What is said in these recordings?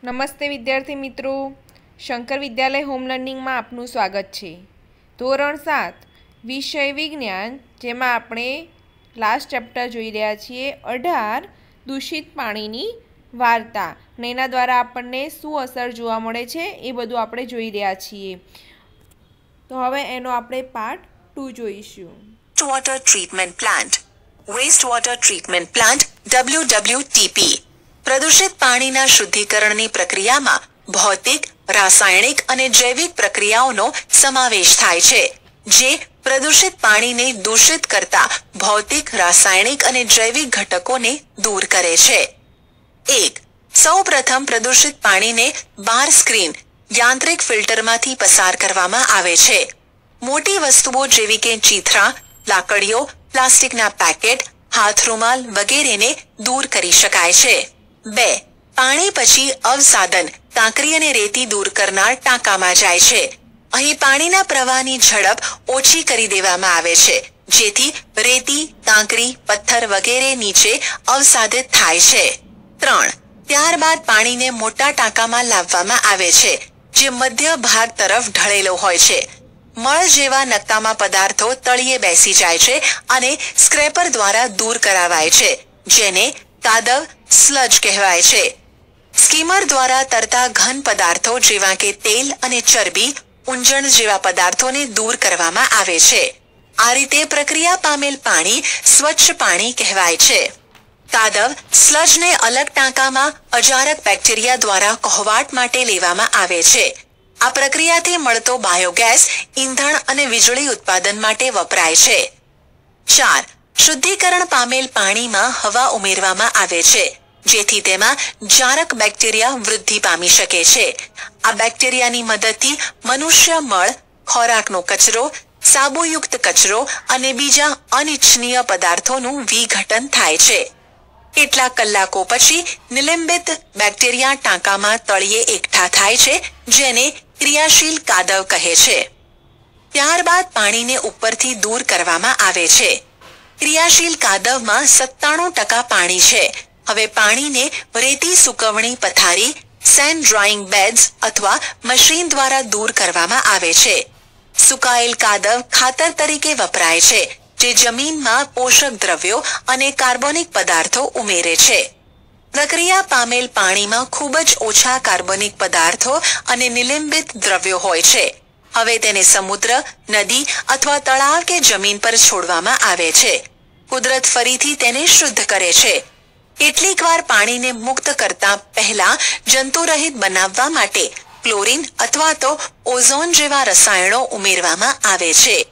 નમસ્તે વિદ્યાર્થી મિત્રો, શંકર વિદ્યાલય હોમ લર્નિંગમાં આપનું સ્વાગત છે। ધોરણ 7 વિષય વિજ્ઞાન, જેમાં આપણે લાસ્ટ ચેપ્ટર જોઈ રહ્યા છીએ 18 દૂષિત પાણીની વાર્તા, અને એના દ્વારા આપણને શું અસર જોવા મળે છે એ બધું આપણે જોઈ રહ્યા છીએ। તો હવે એનો આપણે પાર્ટ 2 જોઈશું। Water treatment plant, waste water treatment plant WWTP પ્રદૂષિત પાણીના શુદ્ધિકરણની પ્રક્રિયામાં ભૌતિક, રાસાયણિક અને જૈવિક પ્રક્રિયાઓનો સમાવેશ થાય છે, જે પ્રદૂષિત પાણીને દૂષિત કરતા ભૌતિક, રાસાયણિક અને જૈવિક ઘટકોને દૂર કરે છે। 1. સૌપ્રથમ પ્રદૂષિત પાણીને બાર સ્ક્રીન યાંત્રિક ફિલ્ટરમાંથી પસાર કરવામાં આવે છે। મોટી વસ્તુઓ જેવી કે ચીથરા, લાકડીઓ, પ્લાસ્ટિકના પેકેટ, હાથરૂમાલ વગેરેને દૂર કરી શકાય છે। 2. પાણી પછી અવસાદન કાંકરી અને રેતી દૂર કરનાર ટાંકામાં જાય છે। અહીં પાણીના પ્રવાહની ઝડપ ઓછી કરી દેવામાં આવે છે, જેથી રેતી, કાંકરી, પથ્થર વગેરે નીચે અવસાદિત થાય છે। 3. ત્યારબાદ પાણીને મોટા ટાંકામાં લાવવામાં આવે છે, જે મધ્ય ભાગ તરફ ઢળેલો હોય છે। મળ જેવા નકામા પદાર્થો તળિયે બેસી જાય છે અને સ્ક્રેપર દ્વારા દૂર કરાવાય છે, જેને કાદવ સ્લજ કહેવાય છે। સ્કીમર દ્વારા તરતા ઘન પદાર્થો જેવા કે તેલ અને ચરબી, ઊંજણ જેવા પદાર્થોને દૂર કરવામાં આવે છે। આ રીતે પ્રક્રિયા પામેલ પાણી સ્વચ્છ પાણી કહેવાય છે। કાદવ સ્લજને અલગ ટાંકામાં અજારક બેક્ટેરિયા દ્વારા કોહવાટ માટે લેવામાં આવે છે। આ પ્રક્રિયાથી મળતો બાયોગેસ ઈંધણ અને વીજળી ઉત્પાદન માટે વપરાય છે। 4. શુદ્ધિકરણ પામેલ પાણીમાં હવા ઉમેરવામાં આવે છે, જેથી તેમાં જારક બેક્ટેરિયા વૃદ્ધિ પામી શકે છે। આ બેક્ટેરિયાની મદદથી મનુષ્ય મળ, ખોરાકનો કચરો, સાબુયુક્ત કચરો અને બીજા અનિચ્છનીય પદાર્થોનું વિઘટન થાય છે। કેટલાક કલાકો પછી નિલંબિત બેક્ટેરિયા ટાંકામાં તળિયે એકઠા થાય છે, જેને ક્રિયાશીલ કાદવ કહે છે। ત્યારબાદ પાણીને ઉપરથી દૂર કરવામાં આવે છે। ક્રિયાશીલ કાદવમાં 97% પાણી છે। હવે પાણીને રેતી સુકવણી પથારી, સેન્ડ ડ્રાઇંગ બેડ્સ અથવા મશીન દ્વારા દૂર કરવામાં આવે છે। સુકાયેલ કાદવ ખાતર તરીકે વપરાય છે, જે જમીનમાં પોષક દ્રવ્યો અને કાર્બનિક પદાર્થો ઉમેરે છે। પ્રક્રિયા પામેલ પાણીમાં ખૂબ જ ઓછા કાર્બનિક પદાર્થો અને નિલંબિત દ્રવ્યો હોય છે। હવે તેને સમુદ્ર, નદી અથવા તળાવ કે જમીન પર છોડવામાં આવે છે। કુદરત ફરીથી તેને શુદ્ધ કરે છે। કેટલીકવાર પાણીને મુક્ત કરતા પહેલા જંતુરહિત બનાવવા માટે ક્લોરીન અથવા તો ઓઝોન જેવા રસાયણો ઉમેરવામાં આવે છે।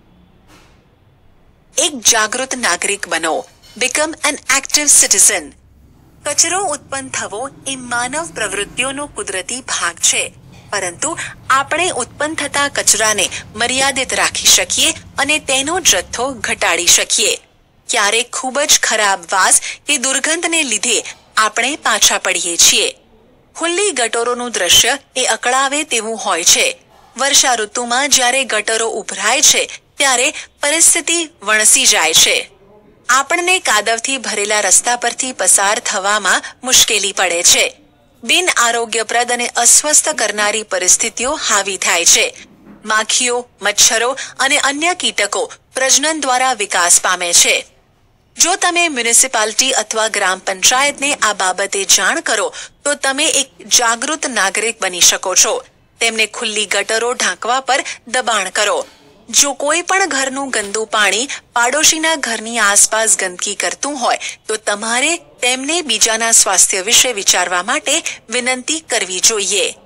એક જાગૃત નાગરિક બનો, બીકમ એન એક્ટિવ સિટીઝન। કચરો ઉત્પન્ન થવો એ માનવ પ્રવૃત્તિઓનો કુદરતી ભાગ છે, પરંતુ આપણે ઉત્પન્ન થતા કચરાને મર્યાદિત રાખી શકીએ અને તેનો જથ્થો ઘટાડી શકીએ। ક્યારેક ખૂબ જ ખરાબ વાસ કે દુર્ગંધને લીધે આપણે પાછા પડીએ છીએ। ખુલ્લી ગટરોનું દ્રશ્ય એ અકળાવે તેવું હોય છે। વર્ષા ઋતુમાં જ્યારે ગટરો ઉભરાય છે, ત્યારે પરિસ્થિતિ વણસી જાય છે। આપણને કાદવથી ભરેલા રસ્તા પરથી પસાર થવામાં મુશ્કેલી પડે છે। બિન આરોગ્યપ્રદ અને અસ્વસ્થ કરનારી પરિસ્થિતિઓ હાવી થાય છે। માખીઓ, મચ્છરો અને અન્ય કીટકો પ્રજનન દ્વારા વિકાસ પામે છે। જો તમે મ્યુનિસિપાલિટી અથવા ગ્રામ પંચાયતને આ બાબતે જાણ કરો, તો તમે એક જાગૃત નાગરિક બની શકો છો। તેમને ખુલ્લી ગટરો ઢાંકવા પર દબાણ કરો। જો કોઈ પણ ઘરનું ગંદુ પાણી પાડોશીના ઘરની આસપાસ ગંદકી કરતું હોય, તો તમારે તેમને બીજાના સ્વાસ્થ્ય વિશે વિચારવા માટે વિનંતી કરવી જોઈએ।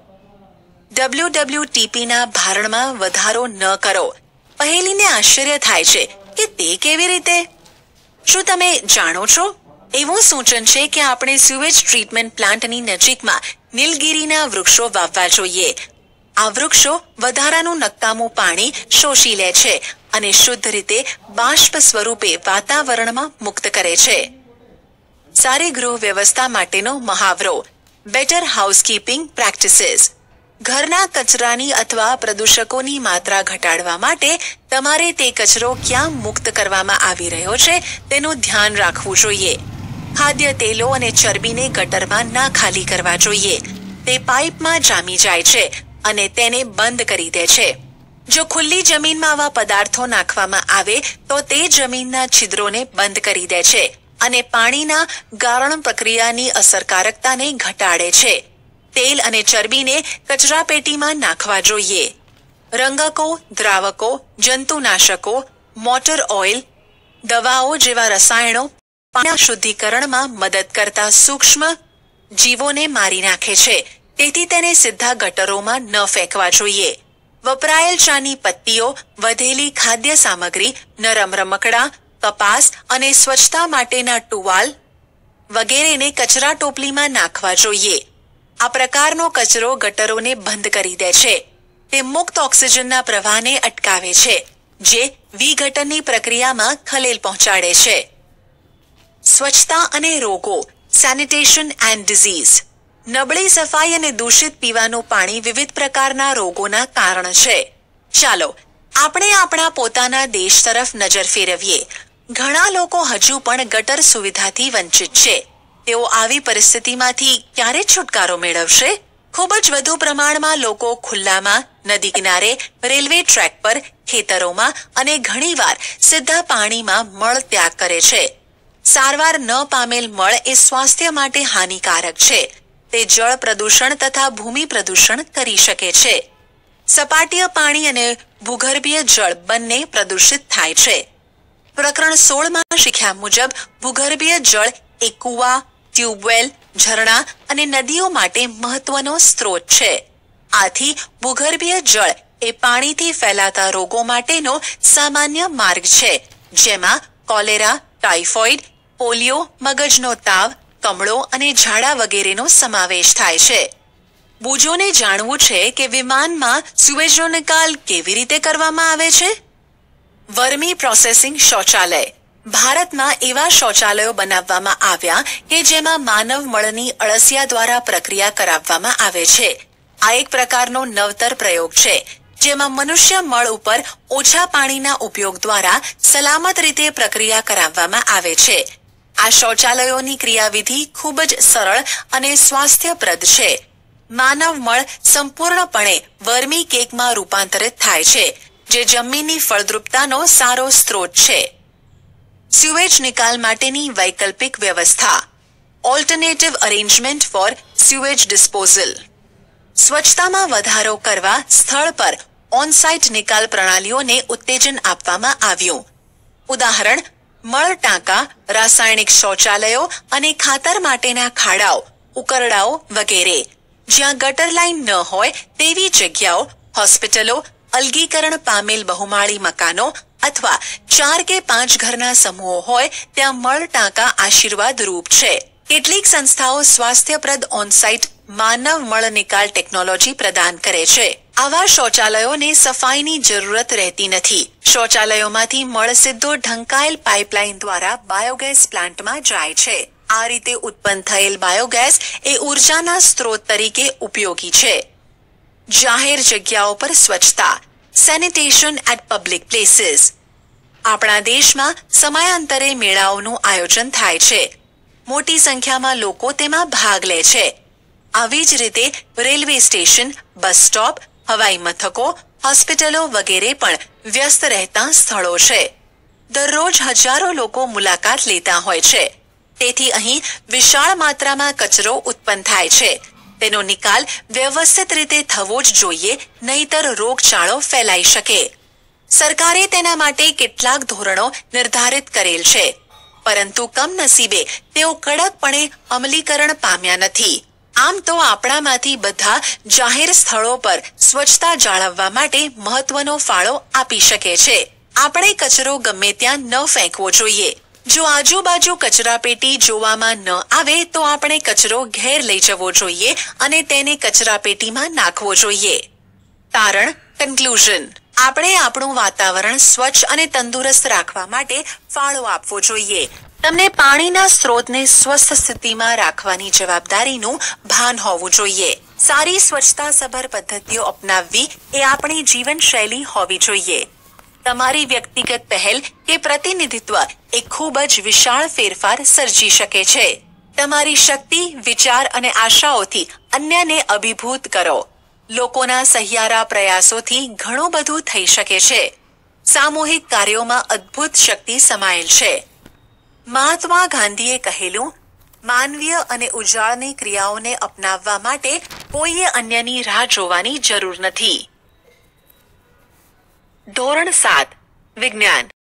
WWTPના ભારણમાં વધારો ન કરો। પહેલીને આશ્ચર્ય થાય છે કે તે કેવી રીતે? શું તમે જાણો છો? એવું સૂચન છે કે આપણે સુએજ ટ્રીટમેન્ટ પ્લાન્ટની નજીકમાં નીલગિરીના વૃક્ષો વાવવા જોઈએ। આ વૃક્ષો વધારાનું નકામું પાણી શોષી લે છે અને શુદ્ધ રીતે બાષ્પ સ્વરૂપે વાતાવરણમાં મુક્ત કરે છે। સારી ગૃહ વ્યવસ્થા માટેનો મહાવરો, બેટર હાઉસકીપિંગ પ્રેક્ટિસીસ। ઘરના કચરાની અથવા પ્રદૂષકોની માત્રા ઘટાડવા માટે તમારે તે કચરો ક્યાં મુક્ત કરવામાં આવી રહ્યો છે તેનું ધ્યાન રાખવું જોઈએ। ખાદ્ય તેલો અને ચરબીને ગટરમાં ના ખાલી કરવા જોઈએ। તે પાઇપમાં જામી જાય છે અને તેને બંધ કરી દે છે. જો ખુલ્લી જમીનમાં આવા પદાર્થો નાખવામાં આવે તો તે જમીનના છિદ્રોને બંધ કરી દે છે અને પાણીના ગાળણ પ્રક્રિયાની અસરકારકતાને ઘટાડે છે. તેલ અને ચરબીને કચરાપેટીમાં નાખવા જોઈએ. રંગકો, દ્રાવકો, જંતુનાશકો, મોટર ઓઇલ, દવાઓ જેવા રસાયણો પાણીના શુદ્ધિકરણમાં મદદ કરતા સૂક્ષ્મ જીવોને મારી નાખે છે. તેથી તેને સીધા ગટરોમાં ન ફેંકવા જોઈએ. વપરાયેલ ચાની પત્તીઓ, વધેલી ખાદ્ય સામગ્રી, નરમ રમકડા, કપાસ અને સ્વચ્છતા માટેના ટુવાલ વગેરેને કચરા ટોપલીમાં નાખવા જોઈએ. આ પ્રકારનો કચરો ગટરોને બંધ કરી દે છે. તે મુક્ત ઓક્સિજનના પ્રવાહને અટકાવે છે, જે વિઘટનની પ્રક્રિયામાં ખલેલ પહોંચાડે છે. સ્વચ્છતા અને રોગો, સેનિટેશન એન્ડ ડિઝીઝ. નબળી સફાઈ અને દૂષિત પીવાનું પાણી વિવિધ પ્રકારના રોગોના કારણ છે. ચાલો આપણે આપણા પોતાના દેશ તરફ નજર ફેરવીએ. ઘણા લોકો હજુ પણ ગટર સુવિધાથી વંચિત છે. તેઓ આવી પરિસ્થિતિમાંથી ક્યારે છુટકારો મેળવશે? ખૂબ જ વધુ પ્રમાણમાં લોકો ખુલ્લામાં, નદી કિનારે, રેલવે ટ્રેક પર, ખેતરોમાં અને ઘણીવાર સીધા પાણીમાં મળ ત્યાગ કરે છે. સારવાર ન પામેલ મળ એ સ્વાસ્થ્ય માટે હાનિકારક છે. તે જળ પ્રદૂષણ તથા ભૂમિ પ્રદૂષણ કરી શકે છે. સપાટીય પાણી અને ભૂગર્ભીય જળ બંને પ્રદૂષિત થાય છે. પ્રકરણ 16માં શીખ્યા મુજબ ભૂગર્ભીય જળ એ કુવા, ટ્યુબવેલ, ઝરણા અને નદીઓ માટે મહત્વનો સ્ત્રોત છે. આથી ભૂગર્ભીય જળ એ પાણીથી ફેલાતા રોગો માટેનો સામાન્ય માર્ગ છે, જેમાં કોલેરા, ટાઇફોઇડ, પોલિયો, મગજનો તાવ, કમળો અને ઝાડા વગેરેનો સમાવેશ થાય છે. બુજોને જાણવું છે કે વિમાનમાં સુએજનો નિકાલ કેવી રીતે કરવામાં આવે છે. વર્મી પ્રોસેસિંગ શૌચાલય. ભારતમાં એવા શૌચાલયો બનાવવામાં આવ્યા કે જેમાં માનવ મળની અળસિયા દ્વારા પ્રક્રિયા કરાવવામાં આવે છે. આ એક પ્રકારનો નવતર પ્રયોગ છે, જેમાં મનુષ્ય મળ ઉપર ઓછા પાણીના ઉપયોગ દ્વારા સલામત રીતે પ્રક્રિયા કરાવવામાં આવે છે. આ શૌચાલયોની ક્રિયાવિધિ ખૂબ જ સરળ અને સ્વાસ્થ્યપ્રદ છે. માનવ મળ સંપૂર્ણપણે વર્મી કેકમાં રૂપાંતરિત થાય છે, જે જમીનની ફળદ્રુપતાનો સારો સ્ત્રોત છે. સ્યુએજ નિકાલ માટેની વૈકલ્પિક વ્યવસ્થા. Alternative arrangement for sewage disposal. સ્વચ્છતામાં વધારો કરવા સ્થળ પર ઓન-સાઇટ નિકાલ પ્રણાલીઓને ઉત્તેજન આપવામાં આવ્યું. ઉદાહરણ: મળ ટાંકા, રાસાયણિક શૌચાલયો અને ખાતર માટેના ખાડાઓ, ઉકરડાઓ વગેરે. જ્યાં ગટર લાઇન ન હોય તેવી જગ્યાઓ, હોસ્પિટલો, અલગીકરણ પામેલ બહુમાળી મકાનો અથવા 4 કે 5 ઘરના સમૂહો હોય ત્યાં મળ ટાંકા આશીર્વાદ રૂપ છે. કેટલીક સંસ્થાઓ સ્વાસ્થ્યપ્રદ ઓન-સાઇટ માનવ મળ નિકાલ ટેકનોલોજી પ્રદાન કરે છે. આવા શૌચાલયોને સફાઈની જરૂરત રહેતી નથી. શૌચાલયોમાંથી મળ સીધો ઢંકાયેલ પાઇપલાઇન દ્વારા બાયોગેસ પ્લાન્ટમાં જાય છે. આ રીતે ઉત્પન્ન થયેલ બાયોગેસ એ ઉર્જાના સ્ત્રોત તરીકે ઉપયોગી છે. જાહેર જગ્યાઓ પર સ્વચ્છતા. Sanitation at public places. આપણા દેશમાં સમયાંતરે મેળાઓનું આયોજન થાય છે. મોટી સંખ્યામાં લોકો તેમાં ભાગ લે છે. આવી જ રીતે રેલવે સ્ટેશન, બસ સ્ટોપ, હવાઈ મથકો, હોસ્પિટલો વગેરે પણ વ્યસ્ત રહેતા સ્થળો છે. દરરોજ હજારો લોકો મુલાકાત લેતા હોય છે. તેથી અહીં વિશાળ માત્રામાં કચરો ઉત્પન્ન થાય છે. તેનો નિકાલ વ્યવસ્થિત રીતે થવો જ જોઈએ, નહીતર રોગચાળો ફેલાઈ શકે. સરકારે તેના માટે કેટલાક ધોરણો નિર્ધારિત કરેલ છે, પરંતુ કમનસીબે તેઓ કડકપણે અમલીકરણ પામ્યા નથી. આમ તો આપણામાંથી બધા જાહેર સ્થળો પર સ્વચ્છતા જાળવવા માટે મહત્વનો ફાળો આપી શકે છે. આપણે કચરો ગમે ત્યાં ન ફેંકવો જોઈએ. જો આજુબાજુ કચરાપેટી જોવામાં ન આવે તો આપણે કચરો ઘેર લઈ જવો જોઈએ અને તેને કચરાપેટીમાં નાખવો જોઈએ. તારણ, કન્ક્લુઝન. આપણે આપણું વાતાવરણ સ્વચ્છ અને તંદુરસ્ત રાખવા માટે ફાળો આપવો જોઈએ. તમને પાણીના સ્ત્રોતને સ્વસ્થ સ્થિતિમાં રાખવાની જવાબદારીનું ભાન હોવું જોઈએ. સારી સ્વચ્છતાસભર પદ્ધતિઓ અપનાવવી એ આપણી જીવનશૈલી હોવી જોઈએ. તમારી વ્યક્તિગત પહેલ કે પ્રતિનિધિત્વ એ ખૂબ જ વિશાળ ફેરફાર સર્જી શકે છે. તમારી શક્તિ, વિચાર અને આશાઓથી અન્યને અભિભૂત કરો. લોકોના સહિયારા પ્રયાસોથી ઘણું બધું થઈ શકે છે. સામૂહિક કાર્યોમાં અદ્ભુત શક્તિ સમાયેલ છે. મહાત્મા ગાંધીએ કહેલું, માનવીય અને ઉજાળની ક્રિયાઓને અપનાવવા માટે કોઈએ અન્યની રાહ જોવાની જરૂર નથી. ધોરણ 7 વિજ્ઞાન.